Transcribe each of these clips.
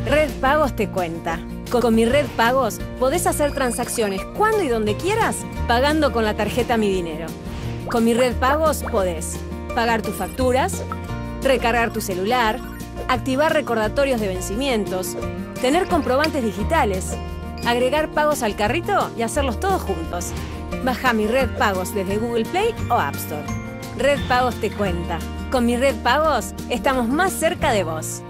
Red Pagos te cuenta. Con mi Red Pagos podés hacer transacciones cuando y donde quieras, pagando con la tarjeta Mi Dinero. Con mi Red Pagos podés pagar tus facturas, recargar tu celular, activar recordatorios de vencimientos, tener comprobantes digitales, agregar pagos al carrito y hacerlos todos juntos. Baja mi Red Pagos desde Google Play o App Store. Red Pagos te cuenta. Con mi Red Pagos estamos más cerca de vos.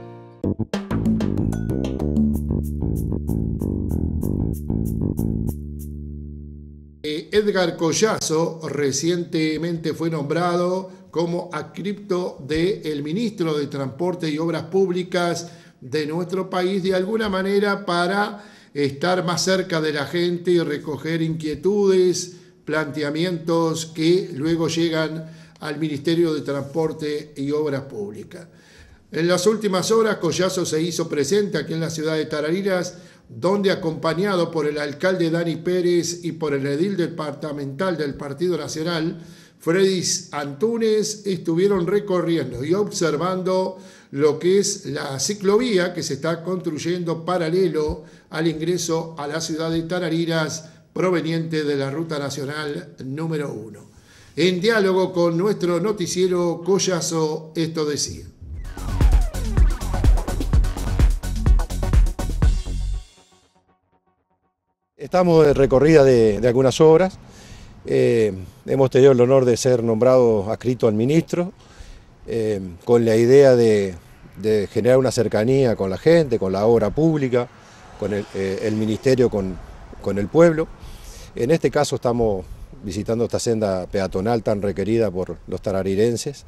Edgar Collazo recientemente fue nombrado como adscripto del ministro de Transporte y Obras Públicas de nuestro país, de alguna manera para estar más cerca de la gente y recoger inquietudes, planteamientos que luego llegan al Ministerio de Transporte y Obras Públicas. En las últimas horas, Collazo se hizo presente aquí en la ciudad de Tarariras, donde, acompañado por el alcalde Dani Pérez y por el edil departamental del Partido Nacional, Fredis Antunes, estuvieron recorriendo y observando lo que es la ciclovía que se está construyendo paralelo al ingreso a la ciudad de Tarariras, proveniente de la Ruta Nacional número 1. En diálogo con nuestro noticiero, Collazo esto decía. Estamos de recorrida de algunas obras. Hemos tenido el honor de ser nombrados adscritos al ministro, con la idea de generar una cercanía con la gente, con la obra pública, con el ministerio, con el pueblo. En este caso estamos visitando esta senda peatonal tan requerida por los tararirenses,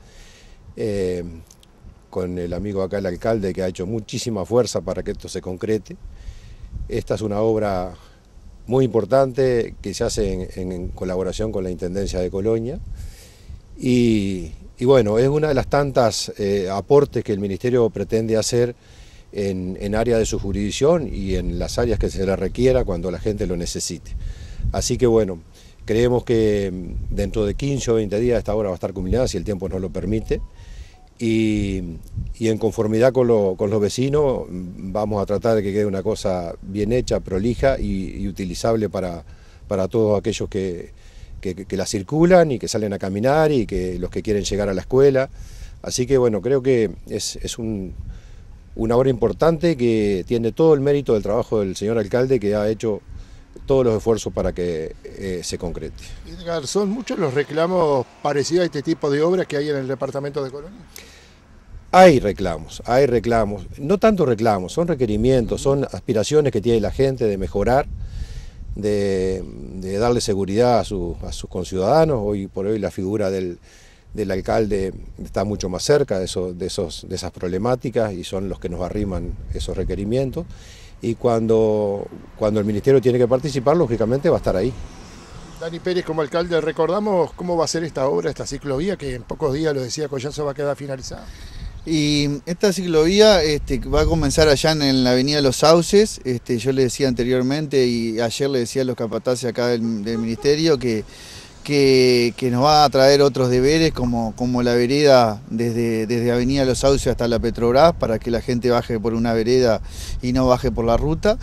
con el amigo acá, el alcalde, que ha hecho muchísima fuerza para que esto se concrete. Esta es una obra muy importante que se hace en colaboración con la Intendencia de Colonia y bueno, es una de las tantas aportes que el Ministerio pretende hacer en área de su jurisdicción y en las áreas que se le requiera cuando la gente lo necesite. Así que bueno, creemos que dentro de 15 o 20 días esta obra va a estar culminada si el tiempo nos lo permite y en conformidad con los vecinos vamos a tratar de que quede una cosa bien hecha, prolija y utilizable para todos aquellos que la circulan y que salen a caminar y que los que quieren llegar a la escuela. Así que bueno, creo que es una obra importante que tiene todo el mérito del trabajo del señor alcalde, que ha hecho todos los esfuerzos para que se concrete. Edgar, ¿son muchos los reclamos parecidos a este tipo de obras que hay en el departamento de Colonia? Hay reclamos, no tanto reclamos, son requerimientos, son aspiraciones que tiene la gente de mejorar, de darle seguridad a sus conciudadanos. Hoy por hoy la figura del alcalde está mucho más cerca de esas problemáticas y son los que nos arriman esos requerimientos. Y cuando el ministerio tiene que participar, lógicamente va a estar ahí. Dani Pérez, como alcalde, recordamos cómo va a ser esta obra, esta ciclovía, que en pocos días, lo decía Collazo, va a quedar finalizada. Y esta ciclovía va a comenzar allá en la avenida Los Sauces. Yo le decía anteriormente y ayer le decía a los capataces acá del ministerio que nos va a traer otros deberes como la vereda desde avenida Los Sauces hasta la Petrobras, para que la gente baje por una vereda y no baje por la ruta.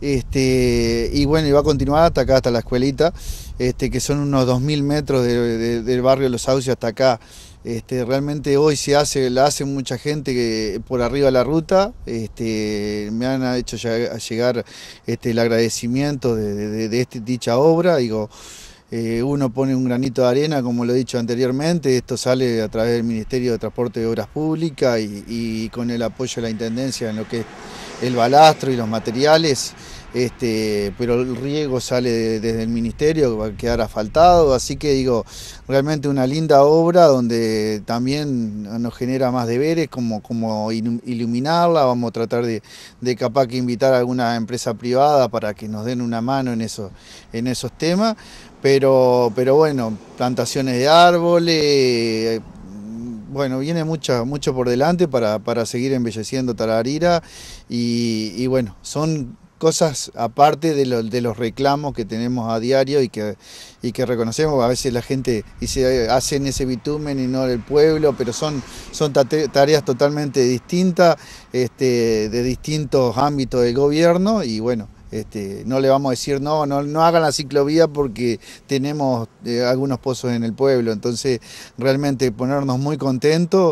Y bueno, y va a continuar hasta acá, hasta la escuelita, que son unos 2000 metros del barrio Los Sauces hasta acá. Realmente hoy la hace mucha gente por arriba de la ruta. Me han hecho llegar el agradecimiento de dicha obra. Digo, uno pone un granito de arena, como lo he dicho anteriormente. Esto sale a través del Ministerio de Transporte y Obras Públicas y con el apoyo de la Intendencia en lo que es el balastro y los materiales. Pero el riego sale desde el ministerio, que va a quedar asfaltado, así que digo, realmente una linda obra donde también nos genera más deberes, como iluminarla. Vamos a tratar de capaz que invitar a alguna empresa privada para que nos den una mano en esos temas, pero bueno, plantaciones de árboles. Bueno, viene mucho por delante para seguir embelleciendo Tararira y bueno, son cosas aparte de los reclamos que tenemos a diario y que reconocemos. A veces la gente dice, hacen ese bitumen y no el pueblo, pero son tareas totalmente distintas, de distintos ámbitos del gobierno, y bueno, no le vamos a decir no hagan la ciclovía porque tenemos algunos pozos en el pueblo. Entonces realmente ponernos muy contentos,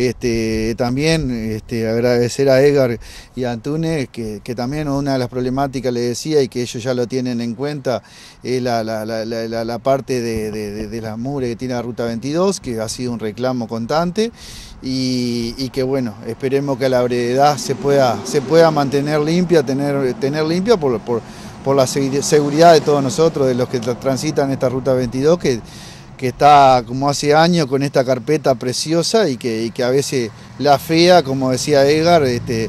también agradecer a Edgar y a Antunes, que también una de las problemáticas, le decía, y que ellos ya lo tienen en cuenta, es la parte de la mugre que tiene la Ruta 22, que ha sido un reclamo constante, y que bueno, esperemos que a la brevedad se pueda mantener limpia, tener limpia por la seguridad de todos nosotros, de los que transitan esta Ruta 22, que está como hace años con esta carpeta preciosa, y que a veces la fea, como decía Edgar,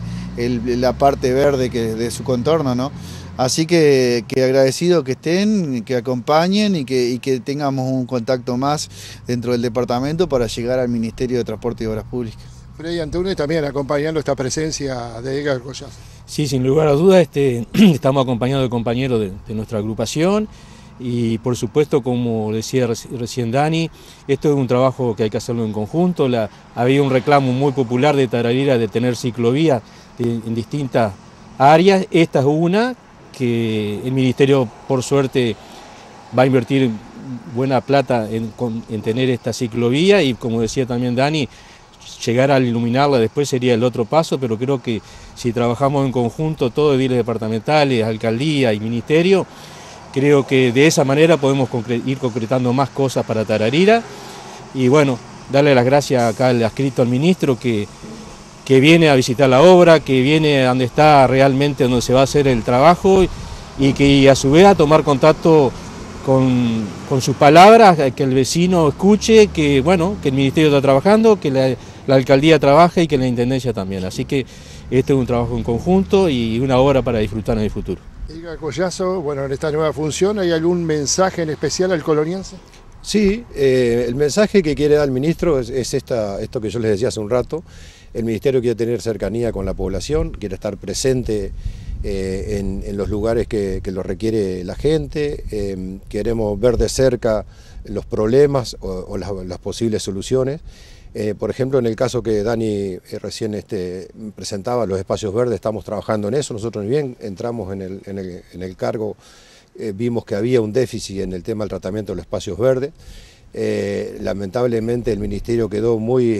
la parte verde de su contorno, ¿no? Así que agradecido que estén, que acompañen y que tengamos un contacto más dentro del departamento para llegar al Ministerio de Transporte y Obras Públicas. Freddy Antunes también acompañando esta presencia de Edgar Collazo. Sí, sin lugar a dudas, estamos acompañados de compañeros de nuestra agrupación, y por supuesto, como decía recién Dani, esto es un trabajo que hay que hacerlo en conjunto. Había un reclamo muy popular de Tararira de tener ciclovía en distintas áreas. Esta es una que el Ministerio, por suerte, va a invertir buena plata en tener esta ciclovía, y como decía también Dani, llegar a iluminarla después sería el otro paso, pero creo que si trabajamos en conjunto, todos ediles departamentales, alcaldía y ministerio, creo que de esa manera podemos ir concretando más cosas para Tararira. Y bueno, darle las gracias acá al adscrito al ministro que viene a visitar la obra, que viene a donde está realmente donde se va a hacer el trabajo, y que a su vez a tomar contacto con sus palabras, que el vecino escuche, que bueno, que el ministerio está trabajando, que la alcaldía trabaja y que la intendencia también. Así que este es un trabajo en conjunto y una obra para disfrutar en el futuro. Edgar Collazo, bueno, en esta nueva función, ¿hay algún mensaje en especial al coloniense? Sí, el mensaje que quiere dar el ministro es esto que yo les decía hace un rato. El ministerio quiere tener cercanía con la población, quiere estar presente en los lugares que lo requiere la gente. Queremos ver de cerca los problemas o las posibles soluciones. Por ejemplo, en el caso que Dani recién presentaba, los espacios verdes, estamos trabajando en eso. Nosotros bien entramos en el cargo, vimos que había un déficit en el tema del tratamiento de los espacios verdes. Lamentablemente el ministerio quedó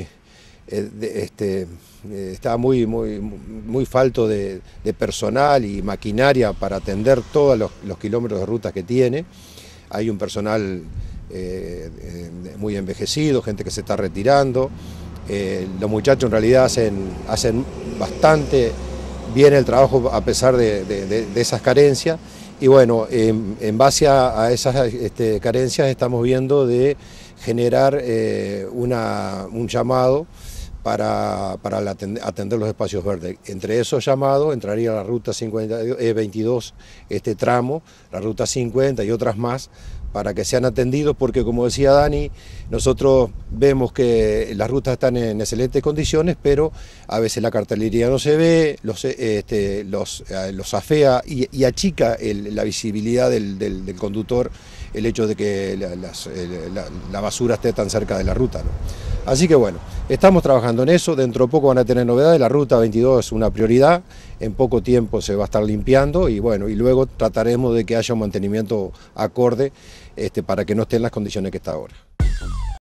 estaba muy falto de personal y maquinaria para atender todos los kilómetros de rutas que tiene. Hay un personal muy envejecido, gente que se está retirando. Los muchachos en realidad hacen bastante bien el trabajo a pesar de esas carencias, y bueno, en base a esas carencias estamos viendo de generar un llamado para atender los espacios verdes. Entre esos llamados entraría la ruta 22, este tramo, la ruta 50 y otras más, para que sean atendidos, porque como decía Dani, nosotros vemos que las rutas están en excelentes condiciones, pero a veces la cartelería no se ve, los afea y achica la visibilidad del conductor el hecho de que la basura esté tan cerca de la ruta, ¿no? Así que bueno, estamos trabajando en eso. Dentro de poco van a tener novedades. La ruta 22 es una prioridad, en poco tiempo se va a estar limpiando, y bueno, y luego trataremos de que haya un mantenimiento acorde para que no esté en las condiciones que está ahora.